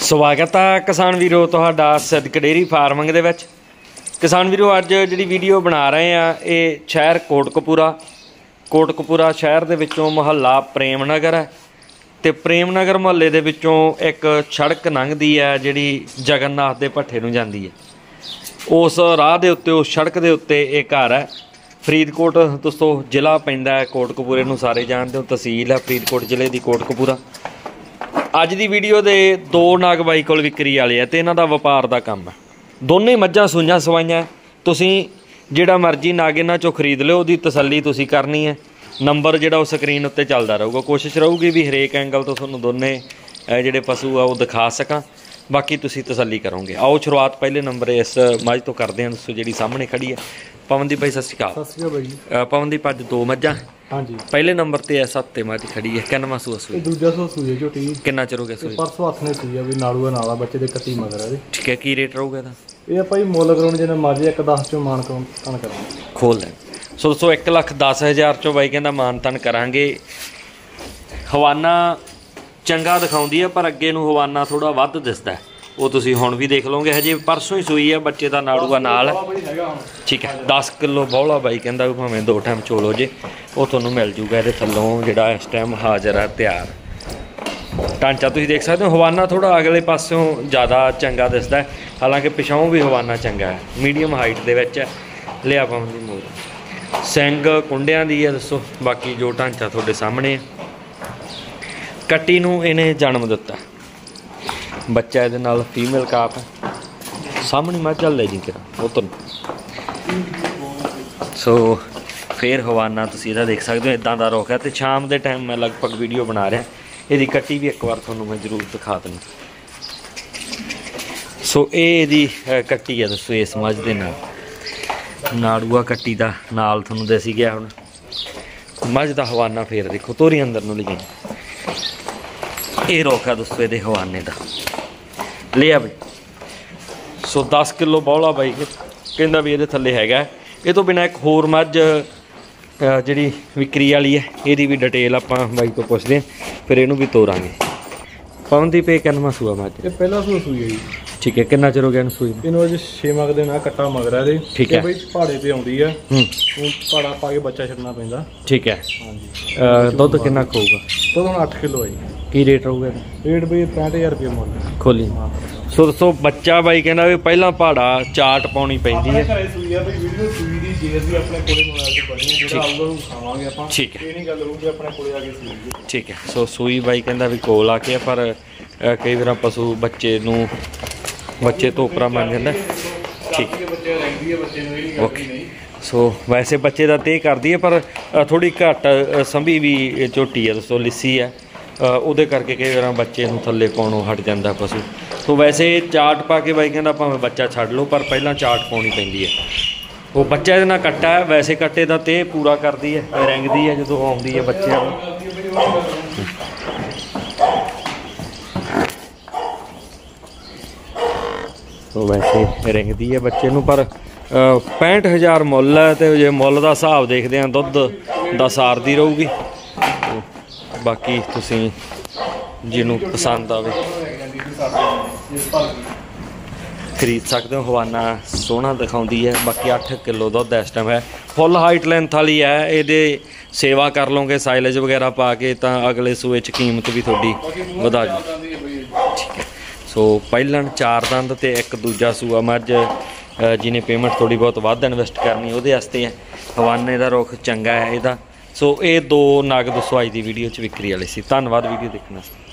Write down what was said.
स्वागत है किसान वीरो तुहाडा सिद्दक डेयरी फार्मिंग दे विच। किसान वीरो अज जिहड़ी वीडियो बना रहे हैं ये शहर कोटकपूरा शहर दे विचों मुहल्ला प्रेम नगर है। तो प्रेम नगर मुहल्ले दे विचों एक सड़क लंघदी है जिहड़ी जगन्नाथ दे भट्ठे नूं जांदी है। उस राह दे उत्ते उस सड़क दे उत्ते एक घर है। फरीदकोट दोस्तों जिला पैंदा है कोटकपूरे नूं सारे जानते हो, तहसील है फरीदकोट जिले की कोटकपूरा। अज की वीडियो दे दो नाग बाई कोल विक्री वाले है तो इन्हां दा वपार का काम है। दोने मझां सूइयां सवाइयां तुसीं जिहड़ा मर्जी नाग इन्हां चों खरीद लो, उहदी तसल्ली तुसीं करनी है। नंबर जिहड़ा उस स्क्रीन उत्ते चलदा रहूगा। कोशिश रहूगी भी हरेक एंगल तो तुहानूं दोने जिहड़े पशु आ वो दिखा सकां, बाकी तुसीं तसल्ली करोगे। आओ शुरुआत पहले नंबर इस मझ तो करते हैं दोस्तों जिहड़ी सामने खड़ी है। पवनदीप भाई सत श्री अकाल। सत श्री अकाल भाई। पवनदीप अज दो मझां हाँ जी। पहले नंबर ते इस हफ्ते मझ खड़ी है, किन्नवां सूआ सूई? दूजा सूआ सूई है झोटी। किन्ना चिर हो गया सूई? परसों हੱਥ ने सूई है भी नाड़ूआ नाला बच्चे दे कट्टी मगर है। ठीक है, की रेट रहूगा ਇਹਦਾ? ਇਹ ਆਪਾਂ ਹੀ ਮੁੱਲ ਕਰਾਉਣ ਜਿਹਨੇ ਮਾਝੇ 110 ਚੋਂ ਮਾਨ ਕਰਾਉਣ ਕਰਾਂਗੇ। खोल लें सो दोस्तों 1,10,000 चो बाई कहता मानतन करांगे। हवाना चंगा दिखाउंदी है पर अगे नूं हवाना थोड़ा वध दिसदा है, वो तुसीं हुण भी देख लोगे। हजे परसों ही सूई है, बच्चे का नाड़ूआ नाल है। ठीक है, 10 किलो बौला बाई कहता भी भावें 2 टाइम चोलो जे वो तुहानूं मिल जूगा। ये थल्लों जिहड़ा इस टाइम हाज़र है तैयार। ढांचा तुसीं देख सकते हो, हवाना थोड़ा अगले पासों ज़्यादा चंगा दिसदा है, हालांकि पिछाओं भी हवाना चंगा है, मीडियम हाइट दे विच है। लिया पाउण दी मोर सिंग कुंडियां दी है दसो, बाकी जो ढांचा तुहाडे सामने है। कट्टी नूं इहने जन्म दिता, बच्चा इहदे नाल फीमेल काप है। सामने मझ ले जी करा उतर सो फिर हवाना तुसीं इहदा देख सकते हो, इदां दा रुख है। तो शाम के टाइम मैं लगभग वीडियो बना रहा, इहदी कट्टी भी एक बार तुहानूं मैं जरूर दिखा देनी। सो इहदी कट्टी है दसो इस मझ दे नाल नाड़ूआ कट्टी का नाल तुहानूं दसी गया। हुण मझ का हवाना फिर देखो तोरी अंदर नूं लगी, ये रोक है दोस्तों ये हवाने का। लिया बई सो 10 किलो बौला बाई कहता भी ये थले है। ये तो बिना एक होर मझ जी विक्री वाली है, ये भी डिटेल आप बाई को पुछते हैं, फिर इनू भी तोरांगे। पवनदीप ये किन्नवां सूआ मझ? पहला सूआ सूई है जी। ठीक है, कितना चिर हो गया सूई? इन्हों अज 6 मग दिन आ कट्टा मगर है। ठीक है भाई पहाड़े पे आउंदी है, पहाड़ा पा के बच्चा छड्डना पैंदा। ठीक है। हाँ जी। दुध कितना होगा? दुध हुण 8 किलो है जी। की रेट रहूगा? रेट भाई 65,000 रुपये मुल खोली। सो दोस्तों बच्चा बाई कहना भी पहला पहाड़ा चाट पाउणी पैंदी है। ठीक है, सो सूई बाई कहता भी कोल आके, पर कई बार पशु बच्चे तो उपरा बन जाता। ठीक ओके। सो वैसे बच्चे का तय करती है, पर थोड़ी घट संभी भी झोटी है दोस्तों, लिस्सी है, ਉਹਦੇ करके कई बार बच्चे ਨੂੰ थले पाउणों हट जाता पशु। तो वैसे चाट पा के बाई कहता भावें बच्चा छड्ड लो, पर पहला चाट पाउणी पैंदी है। वो बच्चा इहदे नाल कट्टा है, वैसे कट्टे का ते पूरा करती है, रिंगदी है जो आउंदी है बच्चे। तो वैसे रिंगदी है बच्चे नूं, पर 65,000 मुल है। तो जे मुल का हिसाब देखते हैं दुध दा सारदी रहूगी। बाकी तुसीं जिन्हों पसंद आवे खरीद सकते हो। हवाना सोहना दिखाउंदी है। बाकी 8 किलो दुध इस टाइम है, फुल हाइट लेंथ वाली है। ये सेवा कर लोगे साइलेज वगैरह पा के तो अगले सूए च कीमत भी थोड़ी वधा जू। ठीक है, सो पहलन 4 दंद तो एक दूजा सूआ मझ जिन्हें पेमेंट थोड़ी बहुत वध इन्वेस्ट करनी वो है। हवाने का रुख चंगा है इहदा। सो ये 2 नग दोस्तों अज की वीडियो च विक्री वाले सी। धन्यवाद वीडियो देखने।